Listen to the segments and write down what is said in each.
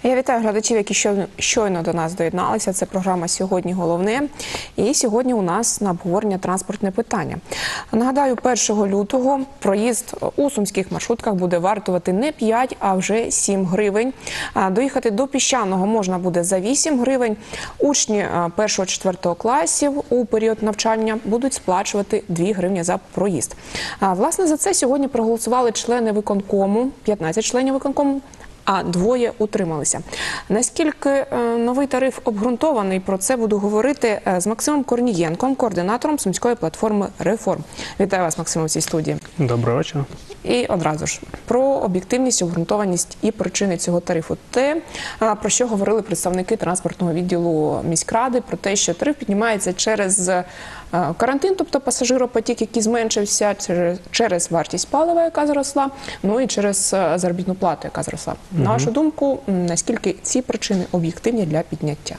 Я вітаю глядачів, які щойно до нас доєдналися. Це програма «Сьогодні головне». І сьогодні у нас на обговорення транспортне питання. Нагадаю, 1 лютого проїзд у сумських маршрутках буде вартувати не 5, а вже 7 гривень. Доїхати до Піщаного можна буде за 8 гривень. Учні 1-4 класів у період навчання будуть сплачувати 2 гривні за проїзд. Власне, за це сьогодні проголосували члени виконкому, 15 членів виконкому, а 2 утрималися. Наскільки новий тариф обґрунтований, про це буду говорити з Максимом Корнієнком, координатором Сумської платформи «Реформ». Вітаю вас, Максим, у цій студії. Доброго вечора. І одразу ж про об'єктивність, обґрунтованість і причини цього тарифу. Те, про що говорили представники транспортного відділу міськради, про те, що тариф піднімається через карантин, тобто пасажиропотік, який зменшився, через вартість палива, яка зросла, ну і через заробітну плату, яка зросла. На вашу думку, наскільки ці причини об'єктивні для підняття?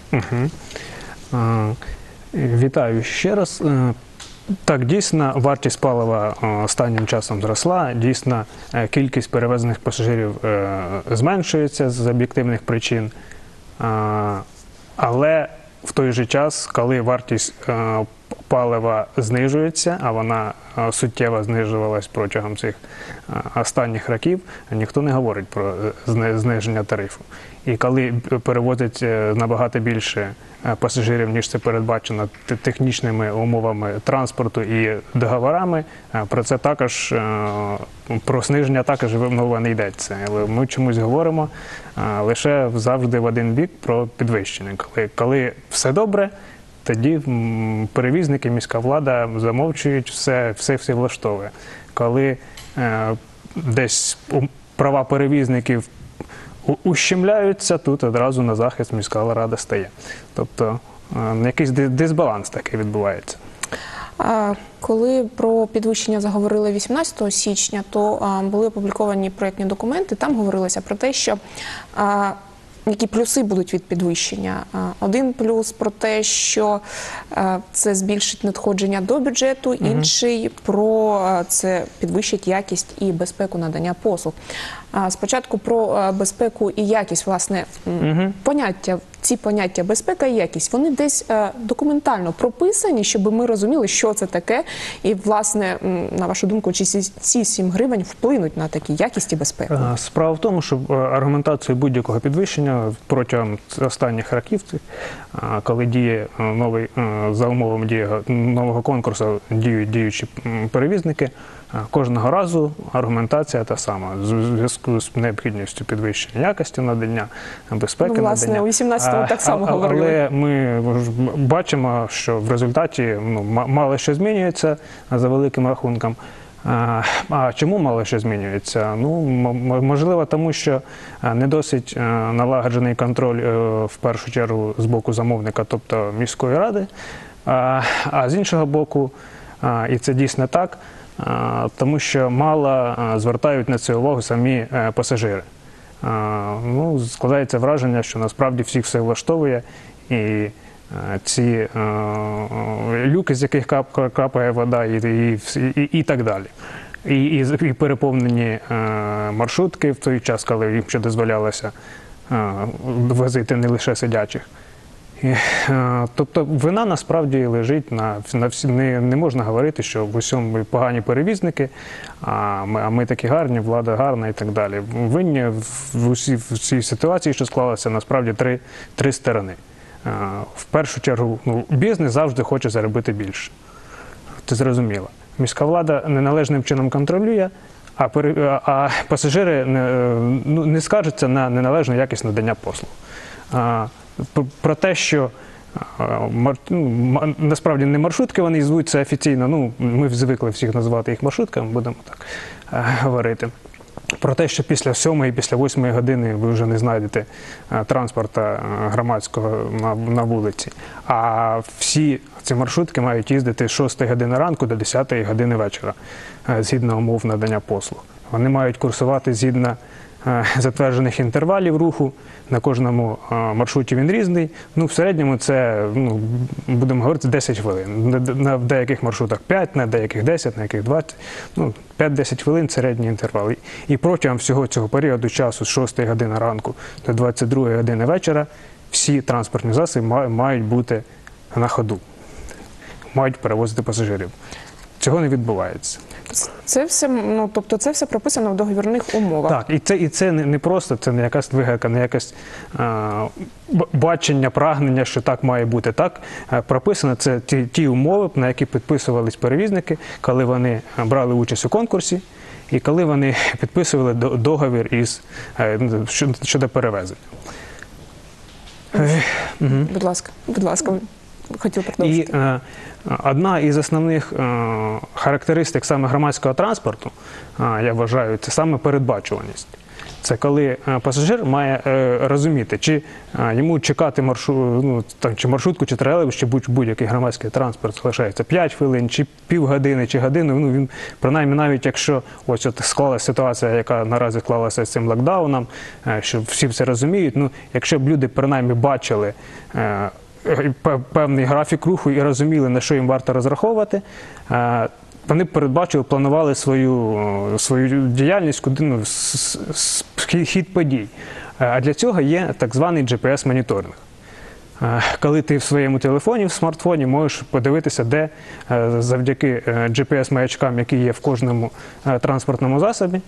Вітаю ще раз. Так, дійсно, вартість палива останнім часом зросла, дійсно, кількість перевезених пасажирів зменшується з об'єктивних причин, але в той же час, коли вартість палива знижується, а вона суттєво знижувалась протягом цих останніх років, ніхто не говорить про зниження тарифу. І коли перевозять набагато більше пасажирів, ніж це передбачено технічними умовами транспорту і договорами, про це також, про зниження також мова не йдеться. Але ми чомусь говоримо лише завжди в один бік про підвищення. Коли все добре, тоді перевізники, міська влада замовчують, все влаштовує. Коли десь права перевізників ущемляються, тут одразу на захист міська рада стає. Тобто якийсь дисбаланс такий відбувається. Коли про підвищення заговорили 18 січня, то були опубліковані проєктні документи, там говорилося про те, що які плюси будуть від підвищення. Один плюс про те, що це збільшить надходження до бюджету, інший про це підвищить якість і безпеку надання послуг. Спочатку про безпеку і якість, власне, ці поняття безпека і якість, вони десь документально прописані, щоб ми розуміли, що це таке, і, власне, на вашу думку, чи ці 7 гривень вплинуть на такі якість і безпеку? Справа в тому, що аргументацію будь-якого підвищення протягом останніх років, коли діє новий, за умовами дії нового конкурсу діють діючі перевізники, кожного разу аргументація та сама, в зв'язку з необхідністю підвищення якості надання, безпеки надання. Власне, у 18-му так само говорили. Але ми бачимо, що в результаті мало що змінюється за великим рахунком. А чому мало що змінюється? Ну, можливо, тому що не досить налагоджений контроль, в першу чергу, з боку замовника, тобто міської ради, а з іншого боку, і це дійсно так, тому що мало звертають на це увагу самі пасажири. Ну, складається враження, що насправді всіх все влаштовує, і ці люки, з яких капає вода, і так далі. І переповнені маршрутки в той час, коли їм ще дозволялося возити не лише сидячих. Тобто вина насправді лежить не можна говорити, що в усьому погані перевізники, а ми такі гарні, влада гарна і так далі. Винні в цій ситуації, що склалася, насправді три сторони. В першу чергу, бізнес завжди хоче заробити більше. Це зрозуміло. Міська влада неналежним чином контролює, а пасажири не скаржаться на неналежну якість надання послуг. Про те, що насправді не маршрутки, вони звуться офіційно, ми звикли всіх називати їх маршрутками, будемо так говорити. Про те, що після 7-ї, після 8-ї години ви вже не знайдете транспорту громадського на вулиці. А всі ці маршрутки мають їздити з 6-ї години ранку до 10-ї години вечора, згідно умов надання послуг. Вони мають курсувати згідно затверджених інтервалів руху. На кожному маршруті він різний. Ну, в середньому це, будемо говорити, 10 хвилин. На деяких маршрутах 5, на деяких 10, на яких 20. 5-10 хвилин – середній інтервал. І протягом всього цього періоду часу з 6 години ранку до 22 години вечора всі транспортні засоби мають бути на ходу, мають перевозити пасажирів. Цього не відбувається. Це все, тобто це все прописано в договірних умовах. Так, і це не просто, це не якась вигадка, не якесь бачення, прагнення, що так має бути. Так, прописано це ті умови, на які підписувались перевізники, коли вони брали участь у конкурсі і коли вони підписували договір щодо перевезення. Будь ласка, хотів продовжити. І одна із основних характеристик саме громадського транспорту, я вважаю, це саме передбачуваність. Це коли пасажир має розуміти, чи йому чекати чи маршрутку, чи тролейбус, чи будь-який громадський транспорт залишається 5 хвилин, чи півгодини, чи годину. Він, принаймні, навіть якщо ось склалася ситуація, яка наразі склалася з цим локдауном, що всі це розуміють, якщо б люди принаймні бачили певний графік руху і розуміли, на що їм варто розраховувати, вони передбачили, планували свою діяльність, хід подій. А для цього є так званий GPS-моніторинг. Коли ти в своєму телефоні, в смартфоні можеш подивитися, де завдяки GPS-маячкам, які є в кожному транспортному засобі,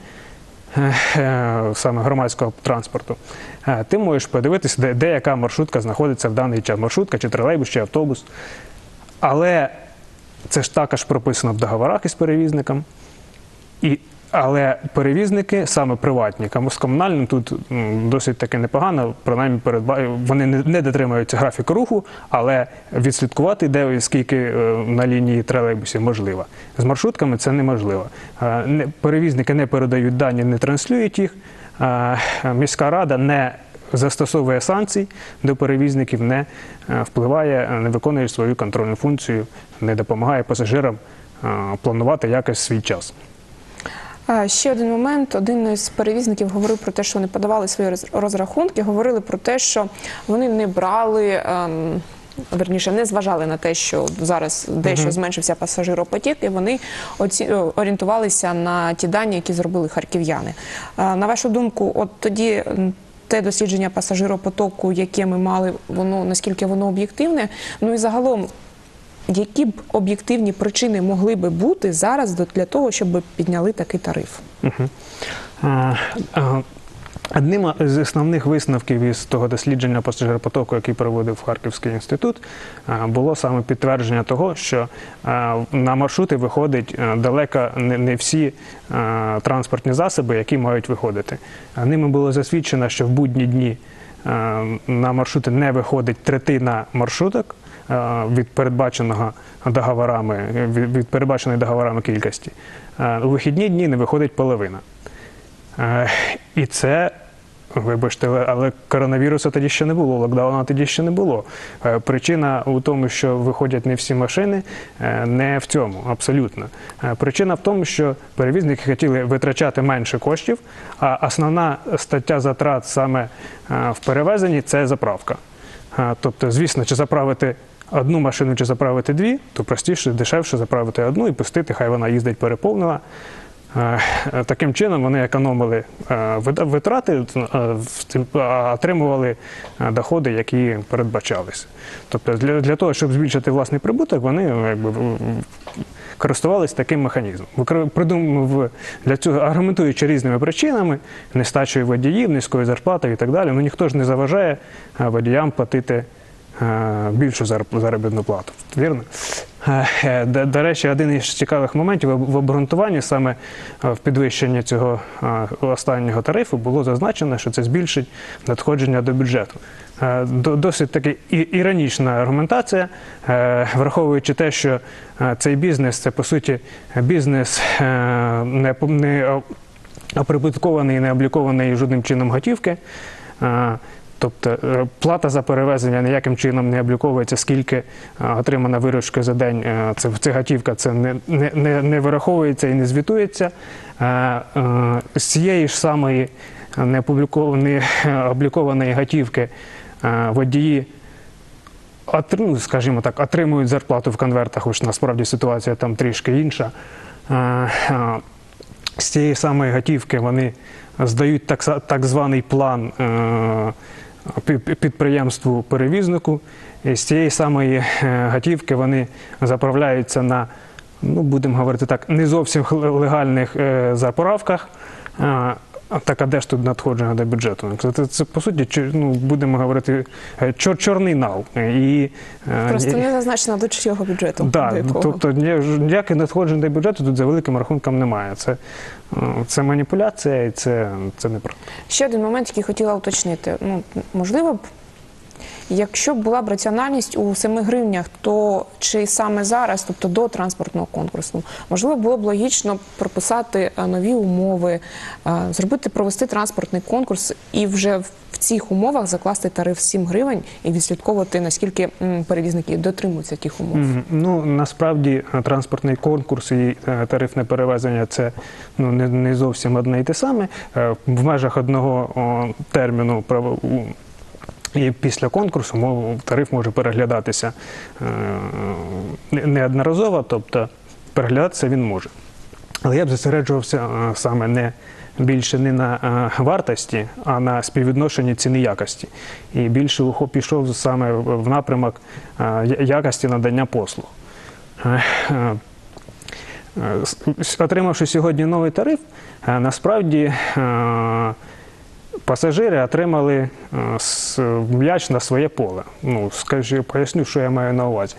саме громадського транспорту, ти можеш подивитися, де яка маршрутка знаходиться в даний час. Маршрутка, чи тролейбус, чи автобус. Але це ж також прописано в договорах із перевізником. Але перевізники, саме приватні, з комунальним, тут досить таки непогано, принаймні вони не дотримуються графіку руху, але відслідкувати, де скільки на лінії тролейбусів, можливо. З маршрутками це неможливо. Перевізники не передають дані, не транслюють їх, міська рада не застосовує санкцій до перевізників, не впливає, не виконує свою контрольну функцію, не допомагає пасажирам планувати якось свій час. Ще один момент. Один із перевізників говорив про те, що вони подавали свої розрахунки, говорили про те, що вони не брали, верніше, не зважали на те, що зараз дещо зменшився пасажиропотік, і вони орієнтувалися на ті дані, які зробили харків'яни. На вашу думку, от тоді те дослідження пасажиропотоку, яке ми мали, наскільки воно об'єктивне, і загалом, які б об'єктивні причини могли би бути зараз для того, щоб підняли такий тариф? Одним з основних висновків із того дослідження пасажиропотоку, який проводив Харківський інститут, було саме підтвердження того, що на маршрути виходить далеко не всі транспортні засоби, які мають виходити. Ними було засвідчено, що в будні дні на маршрути не виходить третина маршруток від передбаченої договорами кількості. У вихідні дні не виходить половина. І це, вибачте, але коронавірусу тоді ще не було, локдауну тоді ще не було. Причина у тому, що виходять не всі машини, не в цьому, абсолютно. Причина в тому, що перевізники хотіли витрачати менше коштів, а основна стаття затрат саме в перевезенні – це заправка. Тобто, звісно, чи заправити одну машину, чи заправити дві, то простіше, дешевше заправити одну і пустити, хай вона їздить переповнена. Таким чином вони економили витрати, а отримували доходи, які передбачалися. Тобто для того, щоб збільшити власний прибуток, вони користувалися таким механізмом. Для цього, аргументуючи різними причинами, нестачею водіїв, низькою зарплатою і так далі, ніхто ж не заважає водіям платити більшу заробітну плату. Вірно? До речі, один із цікавих моментів в обґрунтуванні саме в підвищенні цього останнього тарифу було зазначено, що це збільшить надходження до бюджету. Досить таки іронічна аргументація, враховуючи те, що цей бізнес – це, по суті, бізнес не оприбуткований і не облікований жодним чином готівки. Тобто плата за перевезення ніяким чином не обліковується, скільки отримана виручка за день, це готівка, це не вираховується і не звітується. З цієї ж самої не облікованої готівки водії, скажімо так, отримують зарплату в конвертах, хоч насправді ситуація там трішки інша. З цієї самої готівки вони здають так званий план підприємству-перевізнику. І з цієї самої готівки вони заправляються на, будемо говорити так, не зовсім легальних заправках. Так, а де ж тут надходження до бюджету? Це по суті, будемо говорити, чорний нал. Просто не зазначено до чого бюджету. Так, тобто ніяких надходжень до бюджету тут за великим рахунком немає. Це маніпуляція і це неправда. Ще один момент, який хотіла уточнити. Можливо б, якщо б була б раціональність у 7 гривнях, то чи саме зараз, тобто до транспортного конкурсу, можливо, було б логічно прописати нові умови, провести транспортний конкурс і вже в цих умовах закласти тариф 7 гривень і відслідковувати, наскільки перевізники дотримуються тих умов? Насправді транспортний конкурс і тарифне перевезення – це не зовсім одне і те саме. В межах одного терміну і після конкурсу тариф може переглядатися неодноразово, тобто переглядатися він може. Але я б зосереджувався саме більше не на вартості, а на співвідношенні ціни якості. І більше пішов саме в напрямок якості надання послуг. Отримавши сьогодні новий тариф, насправді пасажири отримали м'яч на своє поле. Поясню, що я маю на увазі.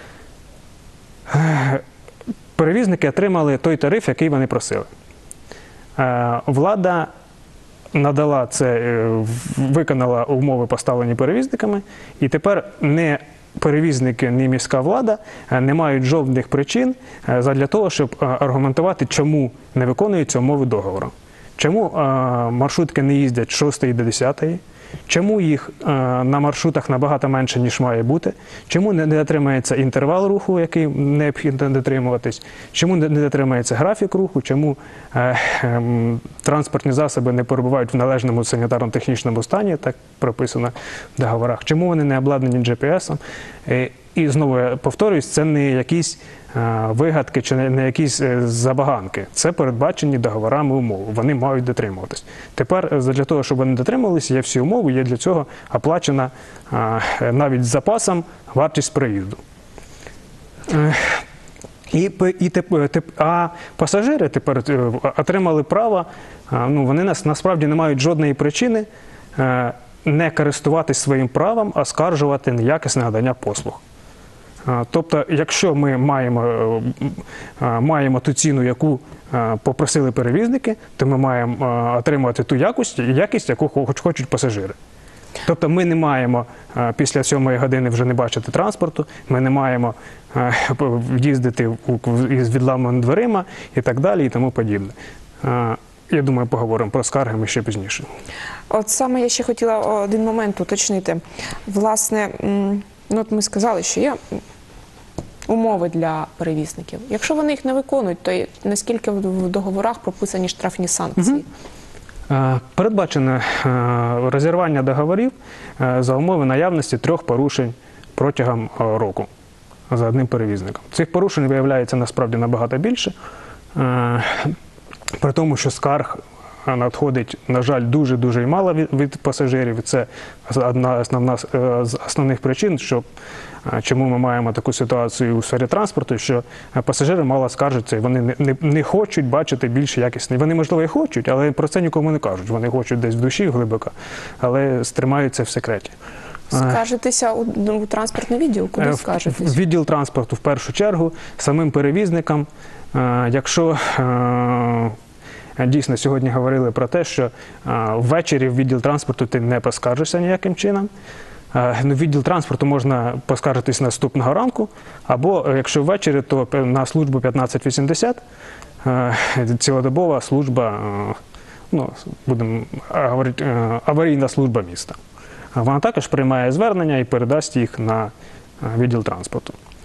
Перевізники отримали той тариф, який вони просили. Влада надала виконала умови, поставлені перевізниками, і тепер не перевізники, ні міська влада не мають жодних причин для того, щоб аргументувати, чому не виконуються умови договору. Чому маршрутки не їздять з 6 до 10? Чому їх на маршрутах набагато менше, ніж має бути? Чому не дотримується інтервал руху, який необхідно дотримуватись? Чому не дотримується графік руху? Чому транспортні засоби не перебувають в належному санітарно-технічному стані, так прописано в договорах? Чому вони не обладнані GPS-ом? І знову я повторююсь, це не якісь вигадки чи не якісь забаганки. Це передбачені договорами умови. Вони мають дотримуватись. Тепер для того, щоб вони дотримувалися, є всі умови, є для цього оплачена навіть з запасом вартість проїзду. А пасажири тепер отримали право, вони насправді не мають жодної причини не користуватись своїм правом, а оскаржувати неякісне надання послуг. Тобто, якщо ми маємо ту ціну, яку попросили перевізники, то ми маємо отримувати ту якість, яку хочуть пасажири. Тобто ми не маємо після 7-ї години вже не бачити транспорту, ми не маємо їздити з відламаними дверима і так далі, і тому подібне. Я думаю, поговоримо про скарги ми ще пізніше. От саме я ще хотіла один момент уточнити. Власне, от ми сказали, що є умови для перевізників. Якщо вони їх не виконують, то наскільки в договорах прописані штрафні санкції? Передбачено розірвання договорів за умови наявності 3 порушень протягом року за одним перевізником. Цих порушень виявляється насправді набагато більше, при тому, що скарг надходить, на жаль, дуже-дуже мало від пасажирів. Це одна з основних причин, чому ми маємо таку ситуацію у сфері транспорту, що пасажири мало скаржаться, і вони не хочуть бачити більш якісний. Вони, можливо, і хочуть, але про це нікому не кажуть. Вони хочуть десь в душі глибоко, але стримаються в секреті. Скажетеся у транспортний відділ? Куди скажетесь? Відділ транспорту в першу чергу, самим перевізникам. Якщо дійсно сьогодні говорили про те, що ввечері в відділ транспорту ти не поскаржишся ніяким чином, відділ транспорту можна поскаржитись наступного ранку, або якщо ввечері, то на службу 1580, цілодобова служба, будемо говорити, аварійна служба міста. Вона також приймає звернення і передасть їх на відділ транспорту.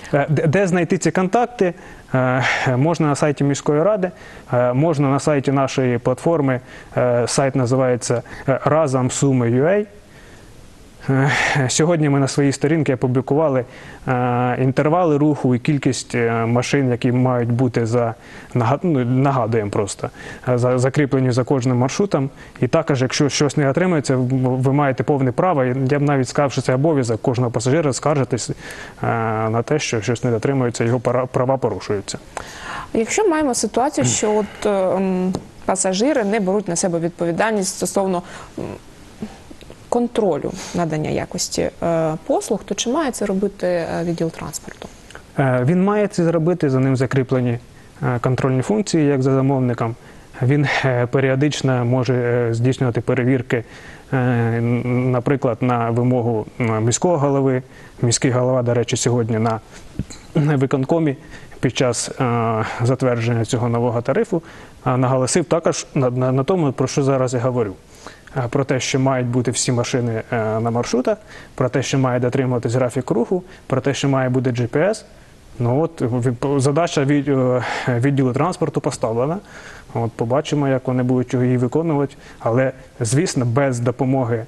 Де знайти ці контакти? Можна на сайті міської ради, можна на сайті нашої платформи, сайт називається Разом.Суми.UA. Сьогодні ми на своїй сторінці опублікували інтервали руху і кількість машин, які мають бути нагадуємо просто, закріплені за кожним маршрутом. І також, якщо щось не отримується, ви маєте повне право, я б навіть сказав, що це обов'язок кожного пасажира скаржитись на те, що щось не дотримується, його права порушуються. Якщо маємо ситуацію, що пасажири не беруть на себе відповідальність стосовно контролю надання якості послуг, то чи має це робити відділ транспорту? Він має це зробити, за ним закріплені контрольні функції, як за замовником. Він періодично може здійснювати перевірки, наприклад, на вимогу міського голови. Міський голова, до речі, сьогодні на виконкомі під час затвердження цього нового тарифу наголосив також на тому, про що зараз я говорю. Про те, що мають бути всі машини на маршрутах, про те, що має дотримуватись графік руху, про те, що має бути GPS. Ну от задача відділу транспорту поставлена. От побачимо, як вони будуть її виконувати. Але, звісно, без допомоги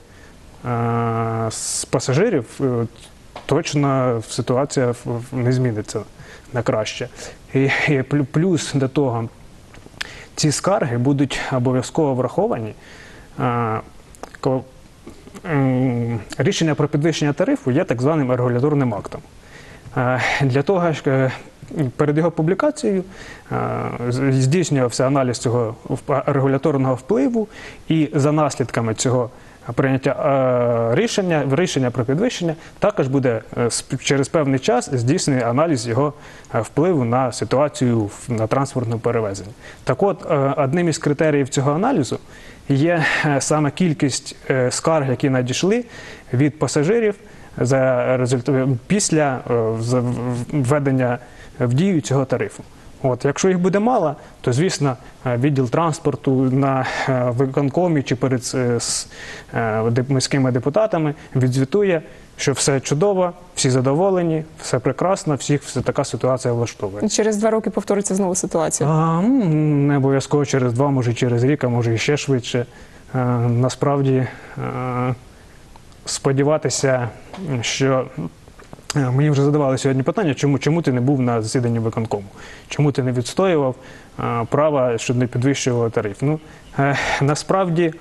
пасажирів точно ситуація не зміниться на краще. І плюс до того, ці скарги будуть обов'язково враховані. Рішення про підвищення тарифу є так званим регуляторним актом. Для того, перед його публікацією здійснювався аналіз цього регуляторного впливу, і за наслідками цього прийняття рішення про підвищення також буде через певний час здійснений аналіз його впливу на ситуацію на транспортному перевезенні. Так от, одним із критеріїв цього аналізу є саме кількість скарг, які надійшли від пасажирів після введення в дію цього тарифу. От, якщо їх буде мало, то, звісно, відділ транспорту на виконкомі чи перед міськими депутатами відзвітує, що все чудово, всі задоволені, все прекрасно, всіх така ситуація влаштовує. Через 2 роки повториться знову ситуація? Не обов'язково через 2, може через рік, а може і ще швидше. Насправді, сподіватися, що... Мені вже задавали сьогодні питання, чому ти не був на засіданні виконкому? Чому ти не відстоював права, щоб не підвищували тариф? Ну, насправді,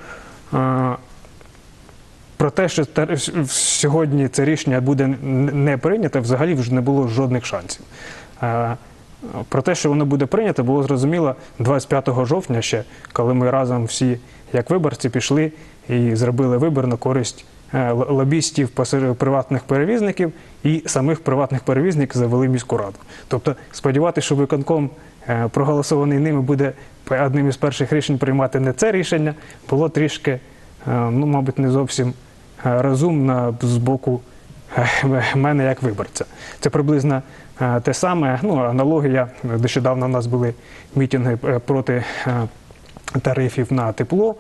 про те, що сьогодні це рішення буде не прийнято, взагалі вже не було жодних шансів. Про те, що воно буде прийнято, було зрозуміло 25 жовтня ще, коли ми разом всі, як виборці, пішли і зробили вибір на користь лобістів приватних перевізників, і самих приватних перевізників завели міську раду. Тобто сподіватися, що виконком, проголосований ними, буде одним із перших рішень приймати не це рішення, було трішки, мабуть, не зовсім розумно з боку мене як виборця. Це приблизно те саме, аналогія. Нещодавно у нас були мітинги проти тарифів на тепло.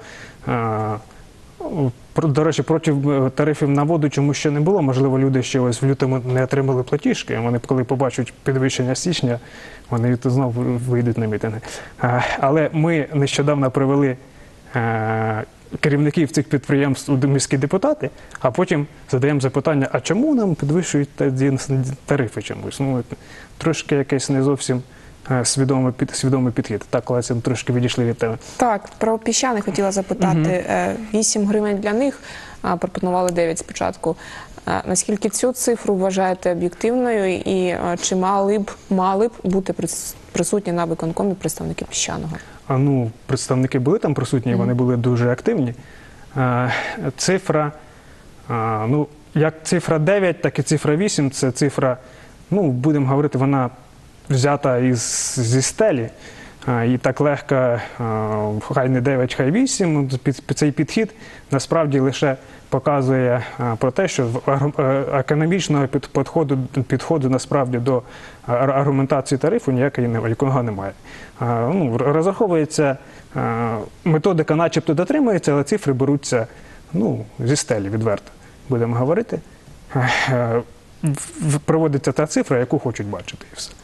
До речі, проти тарифів на воду чому ще не було. Можливо, люди ще ось в лютому не отримали платіжки. Вони, коли побачать підвищення січня, вони знову вийдуть на мітинги. Але ми нещодавно привели керівників цих підприємств у міські депутати, а потім задаємо запитання, а чому нам підвищують тарифи чомусь? Трошки якийсь не зовсім свідомий підхід. Так, Олеся, трошки відійшли від теми. Так, про Піщани хотіла запитати. 8 гривень для них, пропонували 9 спочатку. Наскільки цю цифру вважаєте об'єктивною і чи мали б бути присутні на виконкомі представники Піщаного? Представники були там присутні, вони були дуже активні. Цифра, як цифра 9, так і цифра 8, це цифра, будемо говорити, вона взята зі стелі, і так легко, хай не 9, хай 8, цей підхід насправді лише показує про те, що економічного підходу насправді до аргументації тарифу якого немає. Розраховується, методика начебто дотримується, але цифри беруться зі стелі, відверто, будемо говорити. проводиться та цифра, яку хочуть бачити, і все.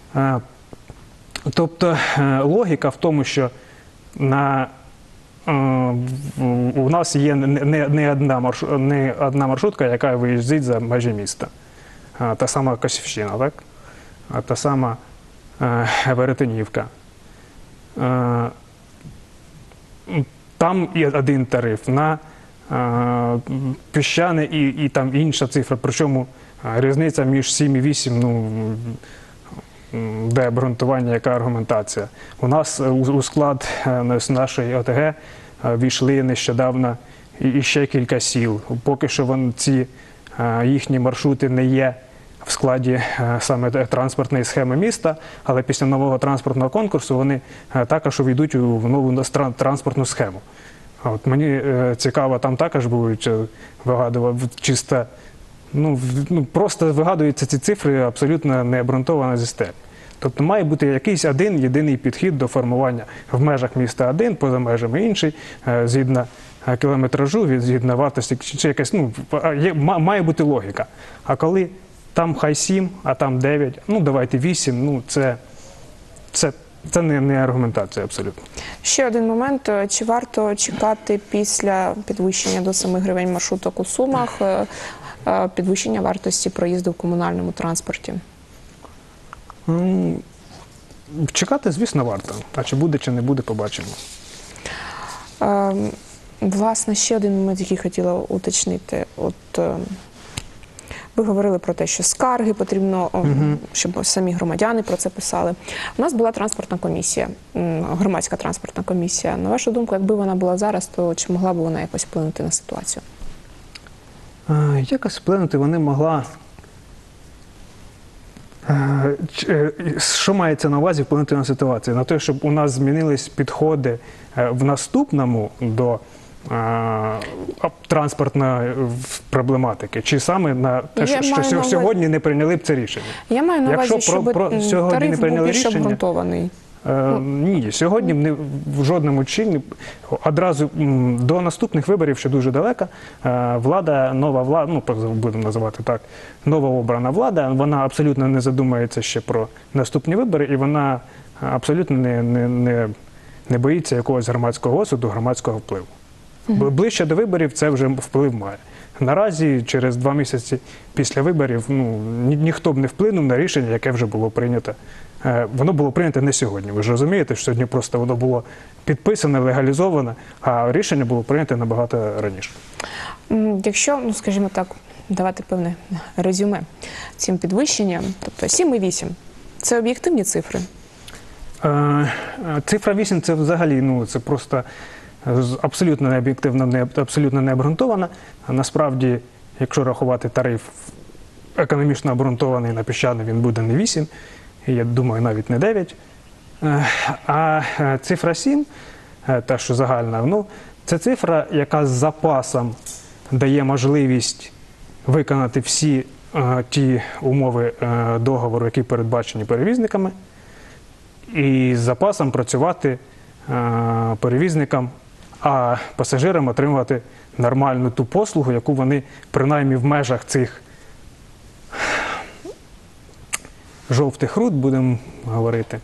Тобто логіка в тому, що у нас є не одна маршрутка, яка виїздить за межі міста. Та сама Косівщина, так? Та сама Веретенівка. Там і один тариф, на Піщане і там інша цифра. Причому різниця між 7 і 8, ну, де обґрунтування, яка аргументація. У нас у склад нашої ОТГ війшли нещодавно і ще кілька сіл. Поки що ці їхні маршрути не є в складі саме транспортної схеми міста, але після нового транспортного конкурсу вони також увійдуть в нову транспортну схему. От мені цікаво, там також будуть вигадувати чисто, просто вигадуються ці цифри абсолютно необґрунтовано зі стелі. Тобто має бути якийсь один єдиний підхід до формування в межах міста один, поза межами інший, згідно кілометражу, згідно вартості, чи якась, має бути логіка. А коли там хай 7, а там 9, давайте 8, це не аргументація абсолютно. Ще один момент. Чи варто чекати після підвищення до 7 гривень маршруток у Сумах підвищення вартості проїзду в комунальному транспорті? Чекати, звісно, варто. А чи буде, чи не буде, побачимо. Власне, ще один момент, який хотіла уточнити. Ви говорили про те, що скарги потрібно, щоб самі громадяни про це писали. У нас була транспортна комісія, громадська транспортна комісія. На вашу думку, якби вона була зараз, то чи могла б вона якось вплинути на ситуацію? Якось вплинути вони могла. Що мається на увазі вплинути на ситуацію? На те, щоб у нас змінились підходи в наступному до транспортної проблематики, чи саме на те, що сьогодні не прийняли б це рішення? Я маю на увазі, щоб тариф був більш обґрунтований. Ні, сьогодні в жодному чині, одразу до наступних виборів, що дуже далеко, нова влада, будемо називати так, новообрана влада, вона абсолютно не задумається ще про наступні вибори, і вона абсолютно не боїться якогось громадського осуду, громадського впливу. Ближче до виборів це вже вплив має. Наразі, через 2 місяці після виборів, ніхто б не вплинув на рішення, яке вже було прийнято. Воно було прийнято не сьогодні. Ви ж розумієте, що сьогодні просто воно було підписане, легалізоване, а рішення було прийнято набагато раніше. Якщо, скажімо так, давати певне резюме цим підвищенням, тобто 7 і 8, це об'єктивні цифри? Цифра 8 – це взагалі, це просто абсолютно необ'єктивно, абсолютно необґрунтована. Насправді, якщо рахувати тариф економічно обґрунтований на Піщани, він буде не 8, я думаю, навіть не 9. А цифра 7, та що загальна, це цифра, яка з запасом дає можливість виконати всі ті умови договору, які передбачені перевізниками, і з запасом працювати перевізникам, а пасажирам отримувати нормальну ту послугу, яку вони, принаймні в межах цих жовтих рут, будемо говорити,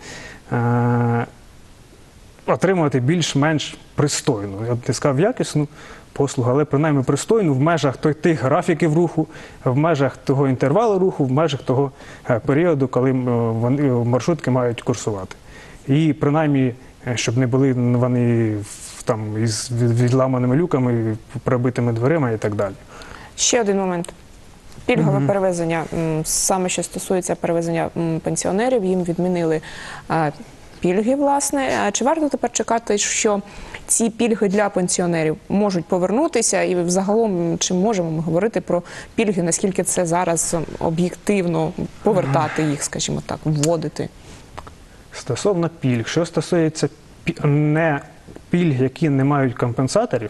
отримувати більш-менш пристойну, я б не сказав якісну послугу, але принаймні пристойну в межах тих графіків руху, в межах того інтервалу руху, в межах того періоду, коли маршрутки мають курсувати. І принаймні, щоб не були вони там із відламаними люками, пробитими дверима і так далі. Ще один момент. Пільгове перевезення, саме що стосується перевезення пенсіонерів, їм відмінили пільги, власне. Чи варто тепер чекати, що ці пільги для пенсіонерів можуть повернутися? І взагалом, чи можемо ми говорити про пільги, наскільки це зараз об'єктивно повертати їх, скажімо так, вводити? Стосовно пільг, що стосується не пільг, які не мають компенсаторів,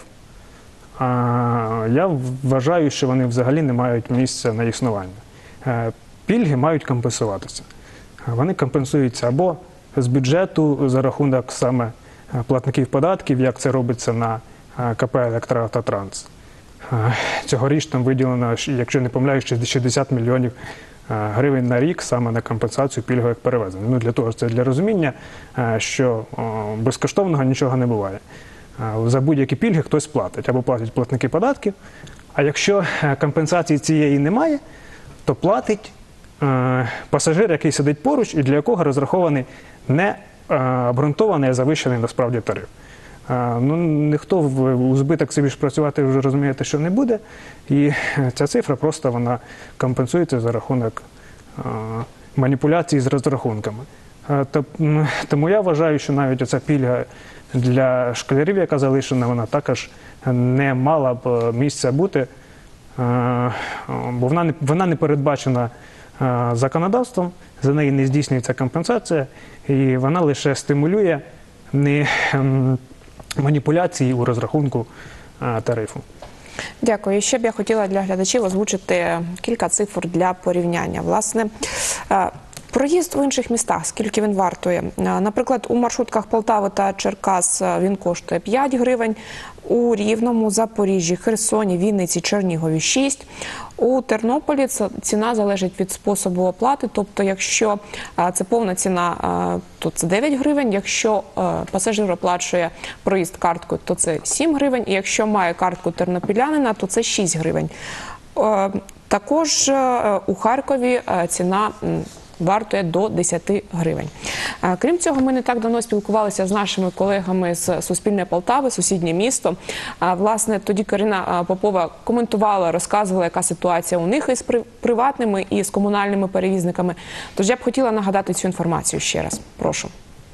я вважаю, що вони взагалі не мають місця на існування. Пільги мають компенсуватися. Вони компенсуються або з бюджету за рахунок саме платників податків, як це робиться на КП «Електроавтотранс», Цьогоріч там виділено, якщо не помиляюсь, 60 мільйонів гривень на рік саме на компенсацію пільгових перевезень. Ну, для того, це для розуміння, що безкоштовного нічого не буває. За будь-які пільги хтось платить, або платять платники податків, а якщо компенсації цієї немає, то платить пасажир, який сидить поруч і для якого розрахований не обґрунтований, а завищений насправді тариф. Ну, ніхто у збиток собі ж працювати вже розумієте, що не буде, і ця цифра просто вона компенсується за рахунок маніпуляцій з розрахунками. Тому я вважаю, що навіть оця пільга для школярів, яка залишена, вона також не мала б місця бути, бо вона не передбачена законодавством, за неї не здійснюється компенсація, і вона лише стимулює не маніпуляції у розрахунку тарифу. Дякую. І ще б я хотіла для глядачів озвучити кілька цифр для порівняння. Власне, проїзд в інших містах, скільки він вартує? Наприклад, у маршрутках Полтави та Черкас він коштує 5 гривень, у Рівному, Запоріжжі, Херсоні, Вінниці, Чернігові – 6. У Тернополі ціна залежить від способу оплати, тобто якщо це повна ціна, то це 9 гривень, якщо пасажир оплачує проїзд карткою, то це 7 гривень, і якщо має картку тернопілянина, то це 6 гривень. Також у Харкові ціна вартує до 10 гривень. Крім цього, ми не так давно спілкувалися з нашими колегами з Суспільне Полтави, сусіднє місто. Власне, тоді Карина Попова коментувала, розказувала, яка ситуація у них із приватними і з комунальними перевізниками. Тож я б хотіла нагадати цю інформацію ще раз. Прошу.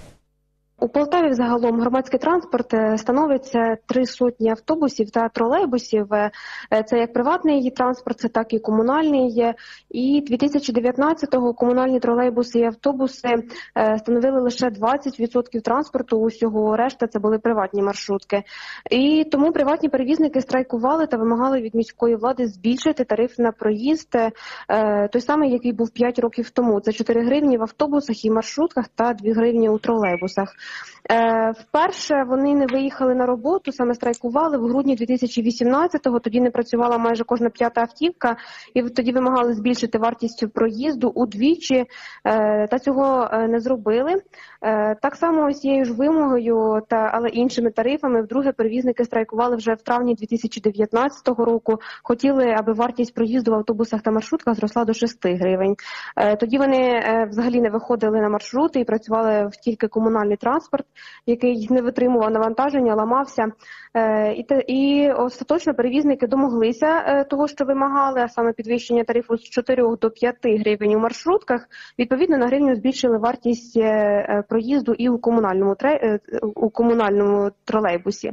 У Полтаві взагалом громадський транспорт становиться 300 автобусів та тролейбусів. Це як приватний транспорт, це так і комунальний. І 2019-го комунальні тролейбуси і автобуси становили лише 20% транспорту усього, решта це були приватні маршрутки. І тому приватні перевізники страйкували та вимагали від міської влади збільшити тариф на проїзд, той самий, який був 5 років тому. Це 4 гривні в автобусах і маршрутках та 2 гривні у тролейбусах. Вперше вони не виїхали на роботу, саме страйкували в грудні 2018-го, тоді не працювала майже кожна 5-та автівка, і тоді вимагали збільшити вартість проїзду удвічі, та цього не зробили. Так само ось цією ж вимогою, але іншими тарифами, вдруге перевізники страйкували вже в травні 2019 року, хотіли, аби вартість проїзду в автобусах та маршрутках зросла до 6 гривень. Тоді вони взагалі не виходили на маршрути і працювали в тільки комунальний транспорт, який не витримував навантаження, ламався. І остаточно перевізники домоглися того, що вимагали, а саме підвищення тарифу з 4 до 5 гривень у маршрутках. Відповідно, на гривню збільшили вартість проїзду і у комунальному тролейбусі.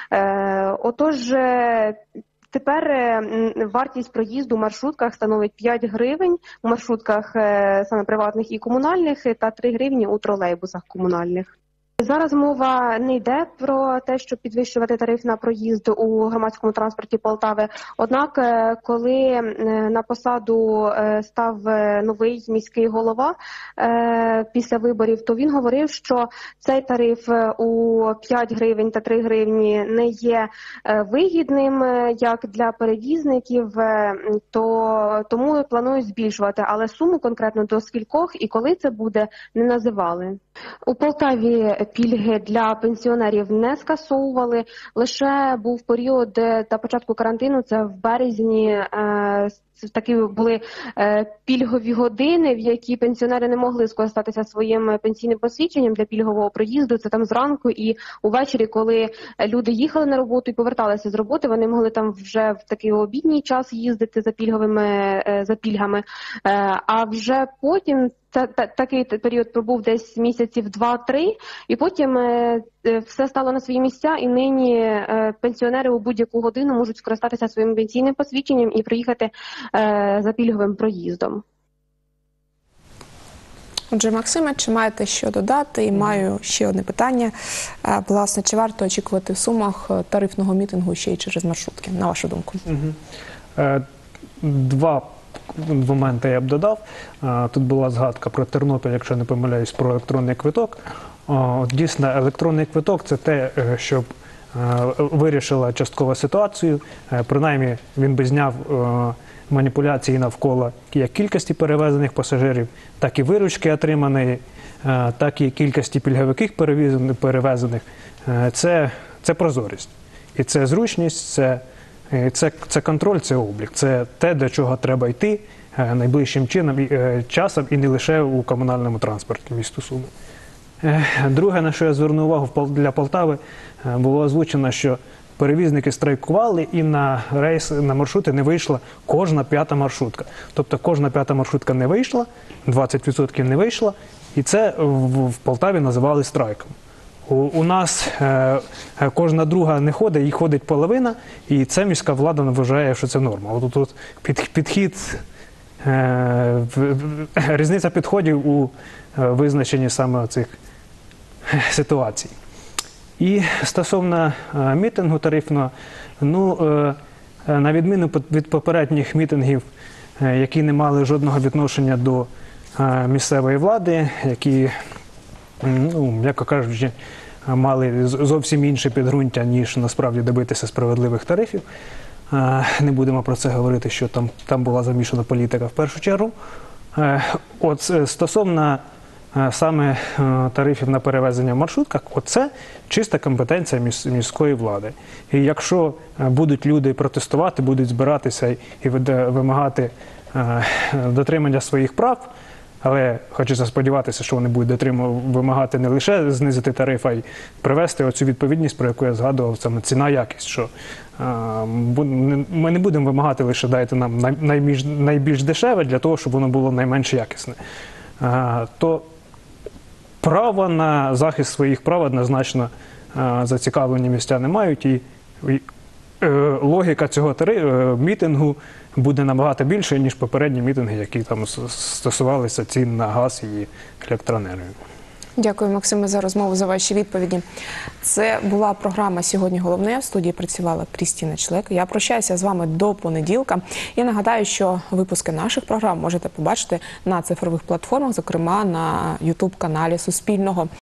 Отож, тепер вартість проїзду в маршрутках становить 5 гривень, у маршрутках саме приватних і комунальних, та 3 гривні у тролейбусах комунальних. Зараз мова не йде про те, щоб підвищувати тариф на проїзд у громадському транспорті Полтави. Однак, коли на посаду став новий міський голова після виборів, то він говорив, що цей тариф у 5 гривень та 3 гривні не є вигідним як для перевізників, тому планують збільшувати. Але суму конкретно до скількох і коли це буде, не називали. У Полтаві пільги для пенсіонерів не скасовували, лише був період до початку карантину, це в березні, такі були пільгові години, в які пенсіонери не могли скористатися своїм пенсійним посвідченням для пільгового проїзду, це там зранку і увечері, коли люди їхали на роботу і поверталися з роботи, вони могли там вже в такий обідній час їздити за пільгами, а вже потім такий період пробув десь місяців 2-3, і потім все стало на свої місця, і нині пенсіонери у будь-яку годину можуть скористатися своїм пенсійним посвідченням і приїхати за пільговим проїздом. Отже, Максиме, чи маєте що додати? І маю ще одне питання. Власне, чи варто очікувати в Сумах тарифного мітингу ще й через маршрутки, на вашу думку? Два моменти я б додав. Тут була згадка про Тернопіль, якщо не помиляюсь, про електронний квиток. Дійсно, електронний квиток – це те, що вирішила частково ситуацію. Принаймні він би зняв маніпуляції навколо як кількості перевезених пасажирів, так і виручки отриманої, так і кількості пільговиків перевезених. Це прозорість. І це зручність, це контроль, це облік. Це те, до чого треба йти найближчим часом і не лише у комунальному транспорті міста Суми. Друге, на що я звернув увагу для Полтави, було озвучено, що перевізники страйкували і на маршрути не вийшла кожна п'ята маршрутка. Тобто кожна п'ята маршрутка не вийшла, 20% не вийшла, і це в Полтаві називали страйком. У нас кожна друга не ходить, їй ходить половина, і це міська влада вважає, що це норма. От тут підхід, різниця підходів у визначенні саме цих ситуацій. І стосовно мітингу тарифного, на відміну від попередніх мітингів, які не мали жодного відношення до місцевої влади, які, м'яко кажучи, мали зовсім інше підґрунтя, ніж насправді добитися справедливих тарифів. Не будемо про це говорити, що там була замішана політика в першу чергу. От стосовно саме тарифів на перевезення в маршрутках, оце чиста компетенція міської влади. І якщо будуть люди протестувати, будуть збиратися і вимагати дотримання своїх прав, але хочеться сподіватися, що вони будуть вимагати не лише знизити тариф, а й привести оцю відповідність, про яку я згадував, саме ціна-якість, що ми не будемо вимагати лише дайте нам найбільш дешеве для того, щоб воно було найменш якісне. То право на захист своїх прав однозначно зацікавлені містяни мають, і логіка цього мітингу буде набагато більше, ніж попередні мітинги, які там стосувалися цін на газ і електроенергію. Дякую, Максиме, за розмову, за ваші відповіді. Це була програма «Сьогодні головне». В студії працювала Крістіна Члек. Я прощаюся з вами до понеділка. Я нагадаю, що випуски наших програм можете побачити на цифрових платформах, зокрема на YouTube-каналі Суспільного.